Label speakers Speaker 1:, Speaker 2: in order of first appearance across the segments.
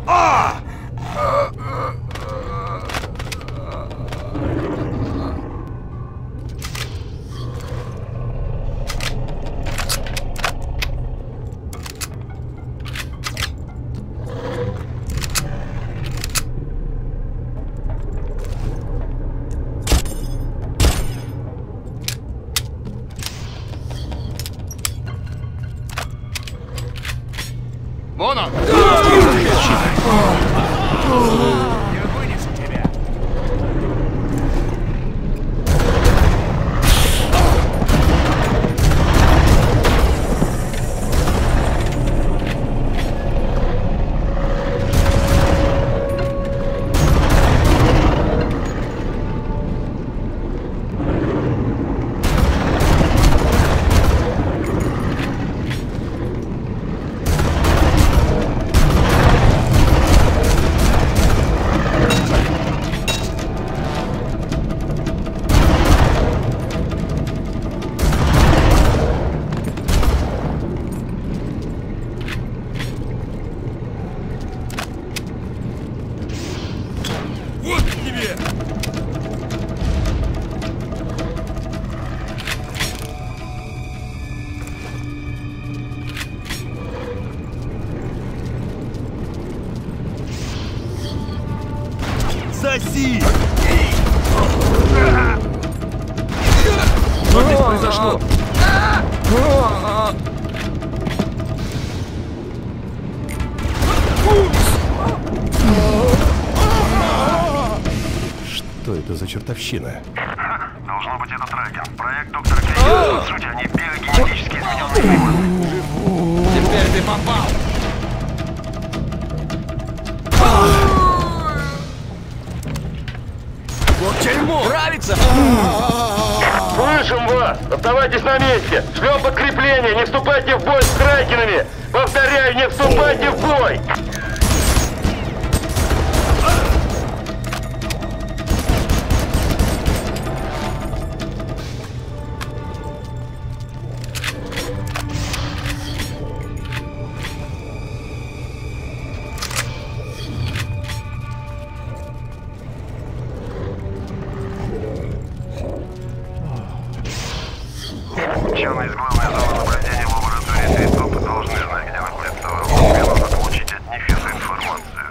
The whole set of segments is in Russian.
Speaker 1: Вон он! Я вынесу тебя!
Speaker 2: Соси!
Speaker 3: Что здесь произошло?
Speaker 2: Что это за чертовщина?
Speaker 4: Должно быть, это Тракен. Проект доктора Кригера. По сути, они биогенетически измененные формы.
Speaker 3: Теперь ты попал! Вот дерьмо! Нравится?
Speaker 4: Слышим вас! Оставайтесь на месте! Шлем подкрепление! Не вступайте в бой с Тракенами! Повторяю, не вступайте в бой! Ученые из главной зоны наблюдения лаборатории Тритопа должны знать, где находится воронка. Мне нужно получить от них эту информацию.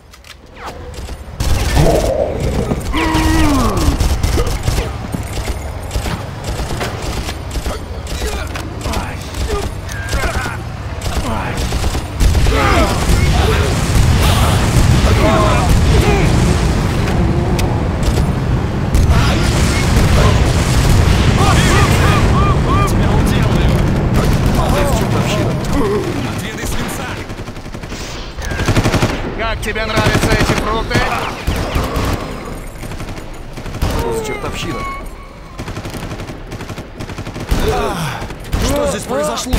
Speaker 1: Как тебе нравятся эти фрукты?
Speaker 3: Что за чертовщина? Что здесь произошло?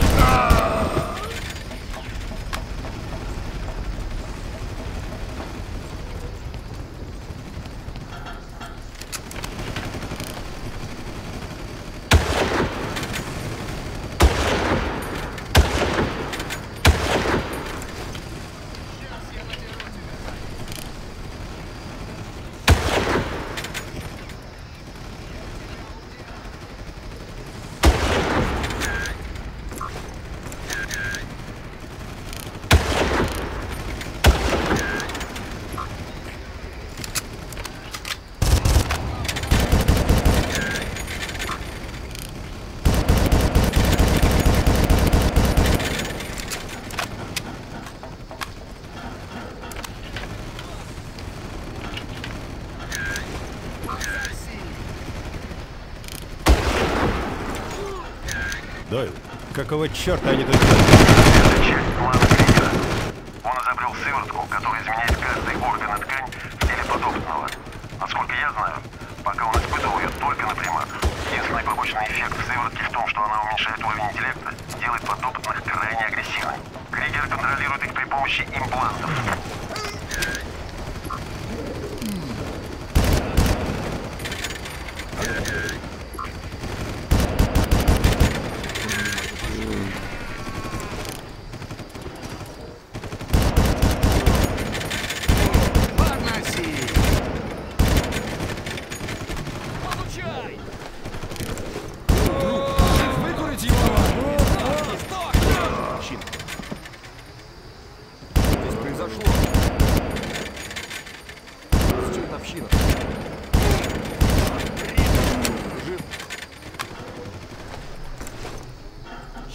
Speaker 2: Дойл, какого черта они тут делают?
Speaker 4: Это часть плана Кригера. Он изобрел сыворотку, которая изменяет каждый орган и ткань в теле подопытного. Насколько я знаю, пока он испытывал ее только на приматах. Единственный побочный эффект сыворотки в том, что она уменьшает уровень интеллекта, делает подопытных крайне агрессивными. Кригер контролирует их при помощи имплантов.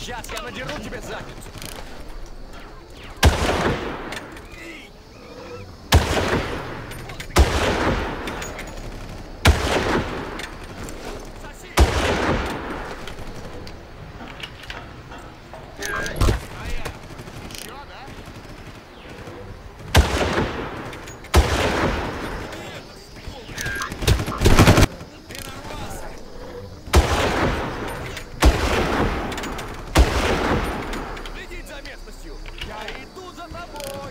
Speaker 3: Сейчас я надеру тебе задницу.
Speaker 1: Еще, да?
Speaker 3: Следить за местностью. Я иду за тобой.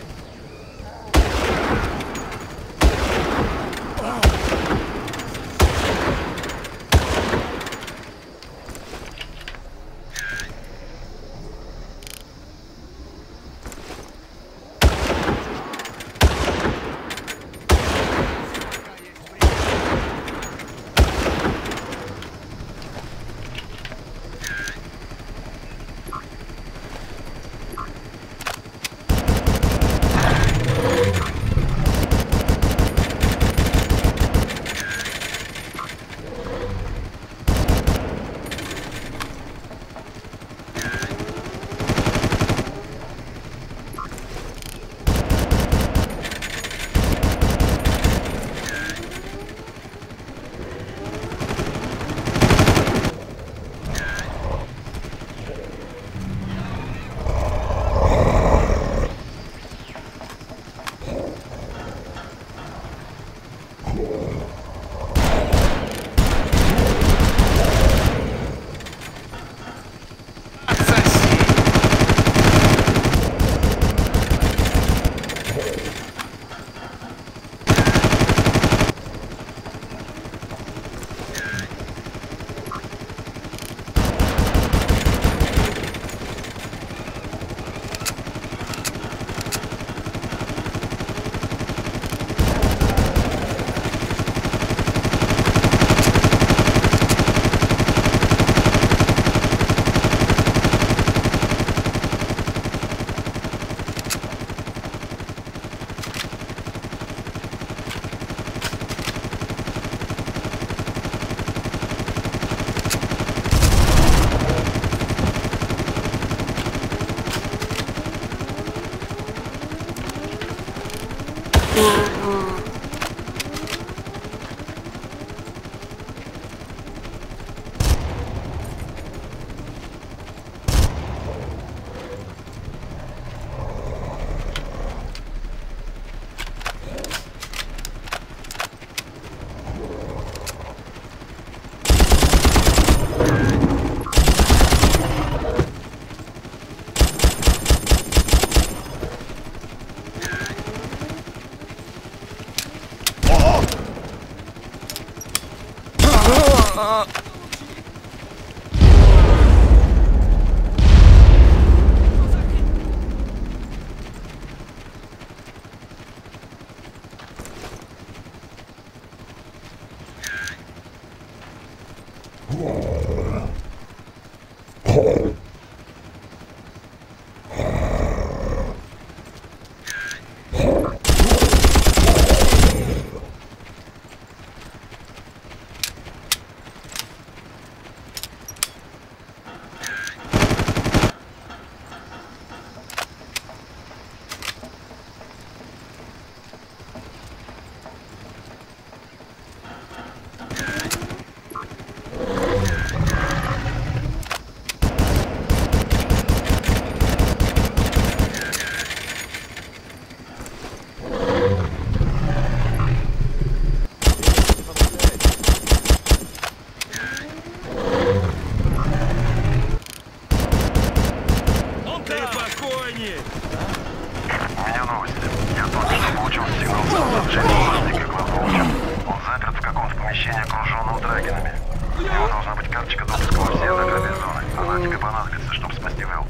Speaker 4: помещение, окруженном драгинами. У него должна быть карточка допуска во все закрытые зоны. Она тебе понадобится, чтобы спасти Вэл.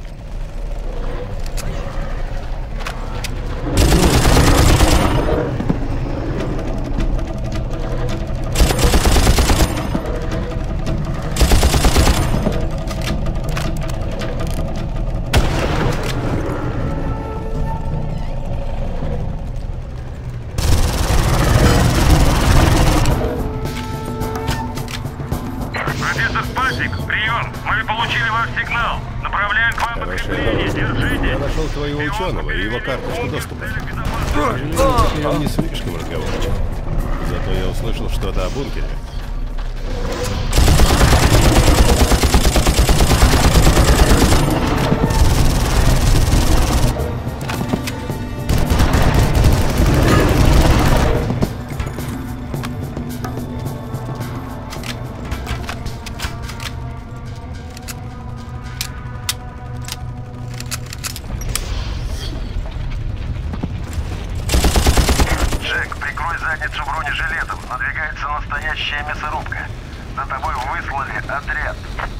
Speaker 4: Профессор Спаси, Джек, прием! Мы получили ваш сигнал. Направляем к вам
Speaker 2: Хорошая
Speaker 4: подкрепление.
Speaker 2: новость.
Speaker 4: Держите.
Speaker 2: Я нашел твоего ученого и его карточку доступа. К сожалению, он не слишком разговорчив. Зато я услышал что-то о бункере.
Speaker 4: Джек, прикрой задницу бронежилетом. Надвигается настоящая мясорубка. За тобой выслали отряд.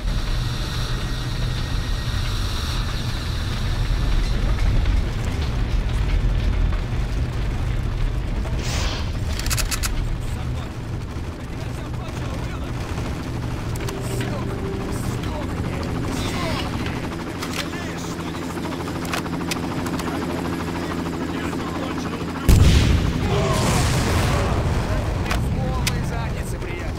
Speaker 1: Полной задницы, приятель.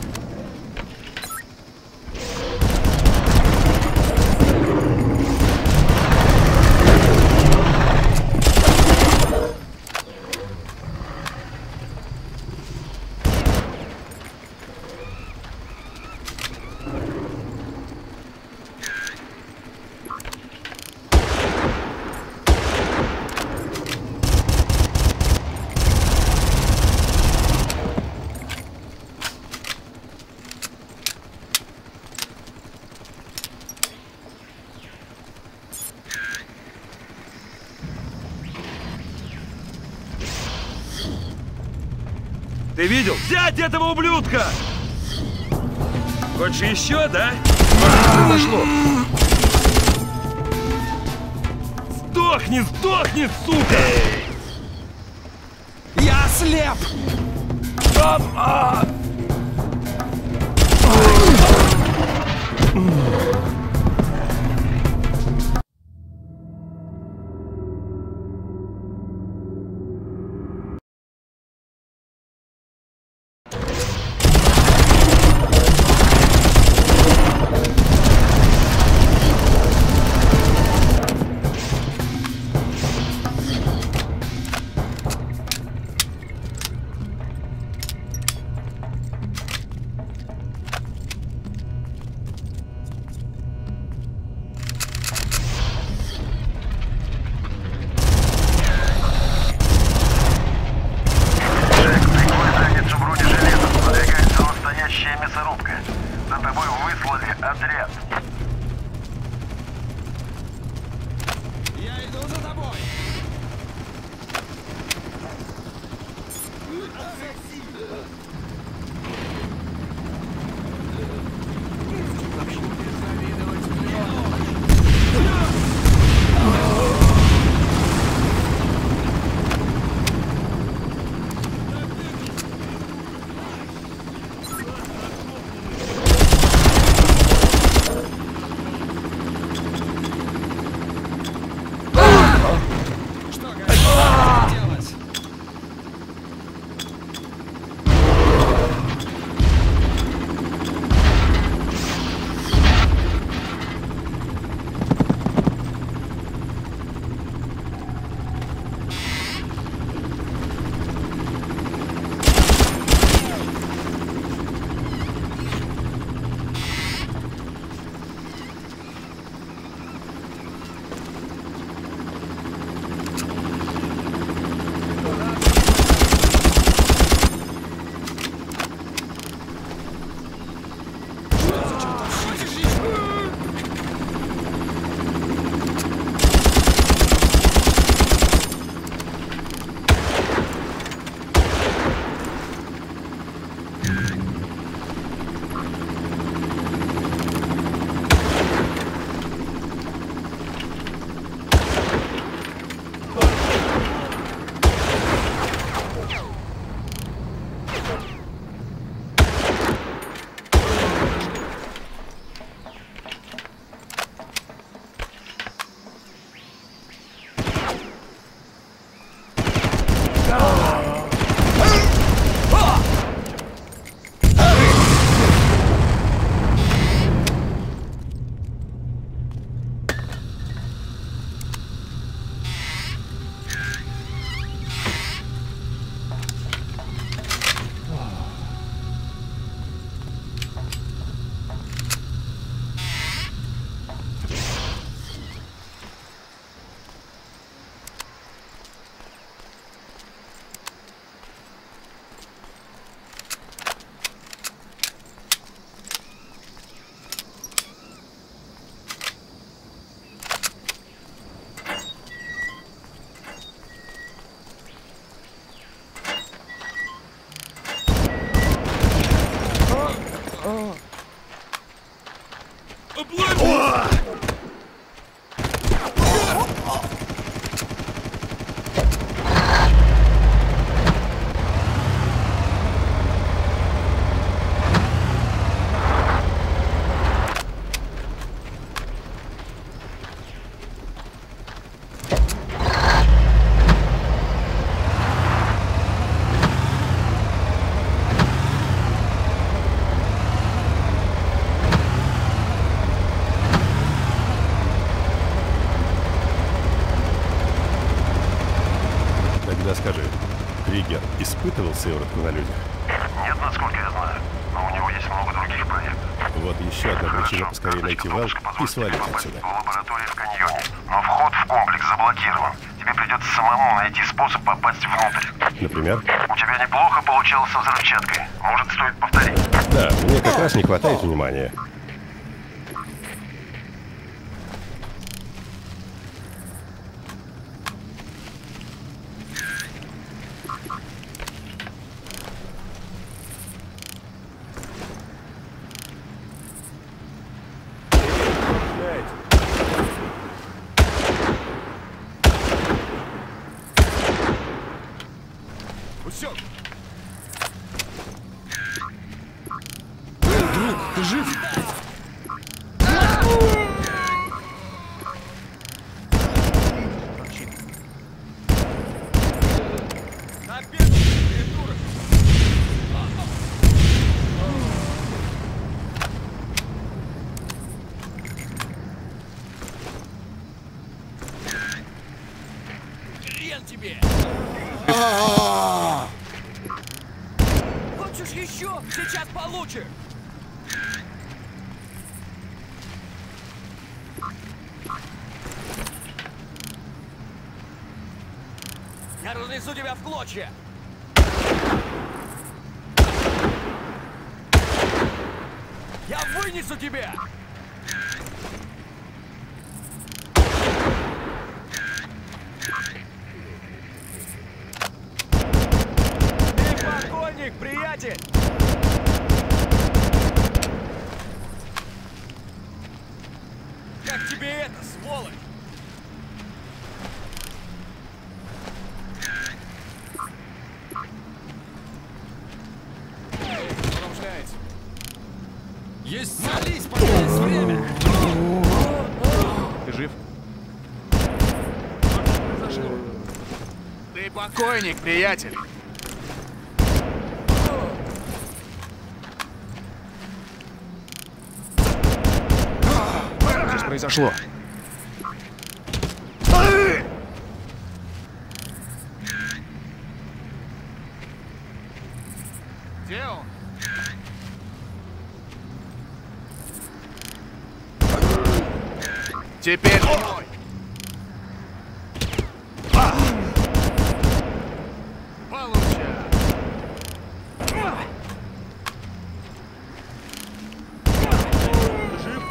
Speaker 3: Ты видел? Взять этого ублюдка! Хочешь еще, да? Произошло! Сдохни, сдохни, сука! Я слеп!
Speaker 4: Джек, прикрой задницу бронежилетом. Надвигается настоящая мясорубка. За тобой выслали отряд.
Speaker 3: Я иду за тобой! Что, как делать?
Speaker 2: Тогда скажи, Кригер испытывал сыворотку на людях?
Speaker 4: Нет, насколько я знаю. Но у него есть много других проектов.
Speaker 2: Вот еще одна причина поскорее найти вал и свалить
Speaker 4: попасть
Speaker 2: отсюда.
Speaker 4: в лабораторию в каньоне. Но вход в комплекс заблокирован. Тебе придется самому найти способ попасть внутрь.
Speaker 2: Например?
Speaker 4: У тебя неплохо получалось со взрывчаткой. Может, стоит повторить?
Speaker 2: Да, мне как раз не хватает внимания.
Speaker 1: Усек.
Speaker 3: Друг, ты жив?
Speaker 1: На первый, придурок.
Speaker 3: Хрен тебе! Хочешь еще? Сейчас получишь! Я разнесу тебя в клочья! Я вынесу тебя! Ты покойник, приятель! Как тебе это, сволочь?
Speaker 1: Промышляется.
Speaker 3: Есть молись, пока есть время!
Speaker 1: Ты жив? Ты покойник, приятель. Что здесь произошло? Где он? Теперь мой. Получай. Ты жив?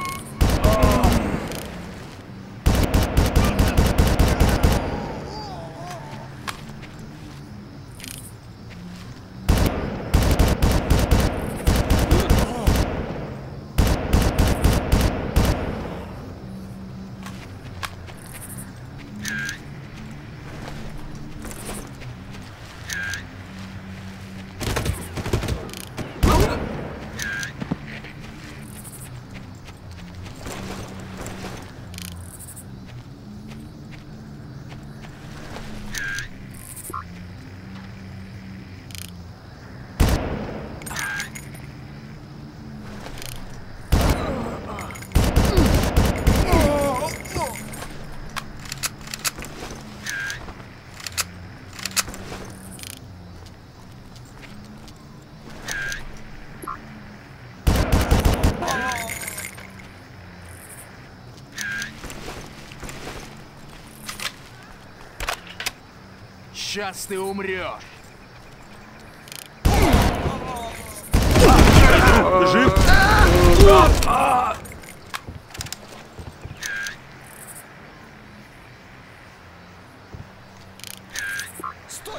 Speaker 1: Сейчас ты умрешь. Ты жив?
Speaker 3: Стой!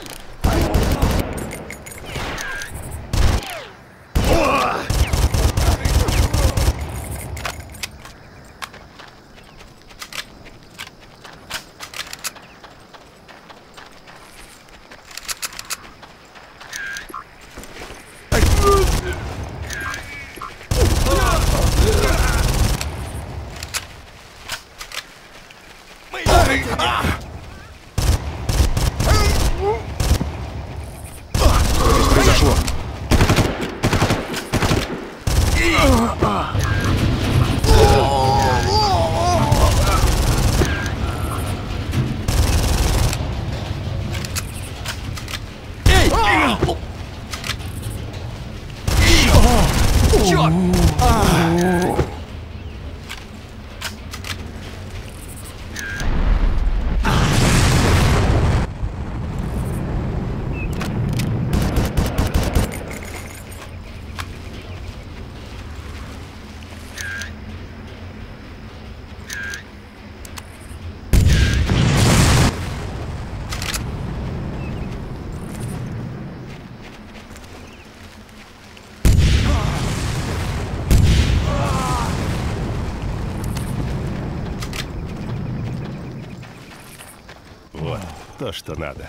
Speaker 2: То, что надо.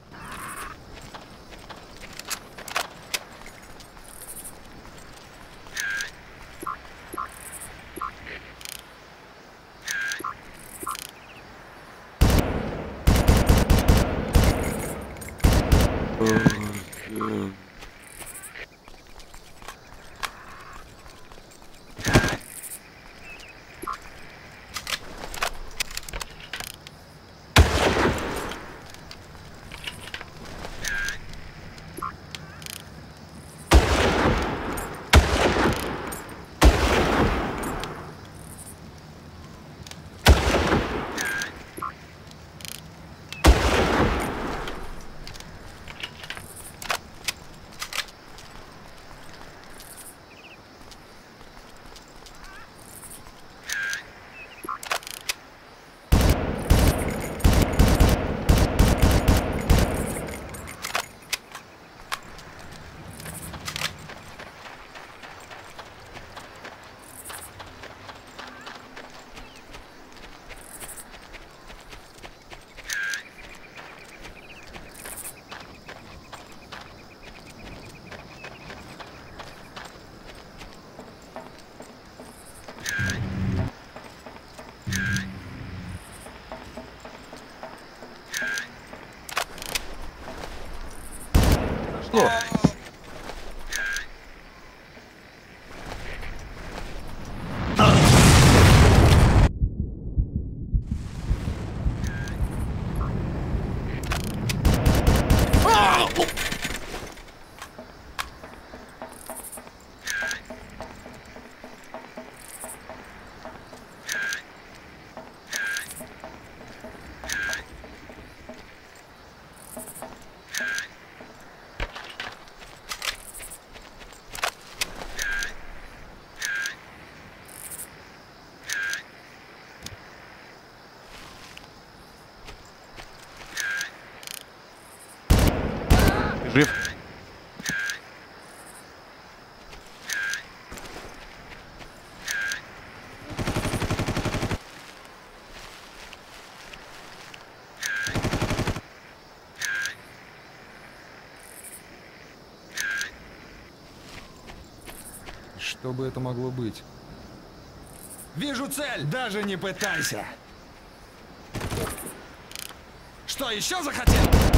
Speaker 5: Жив?
Speaker 6: Что бы это могло быть?
Speaker 3: Вижу цель! Даже не пытайся! Что, еще захотел?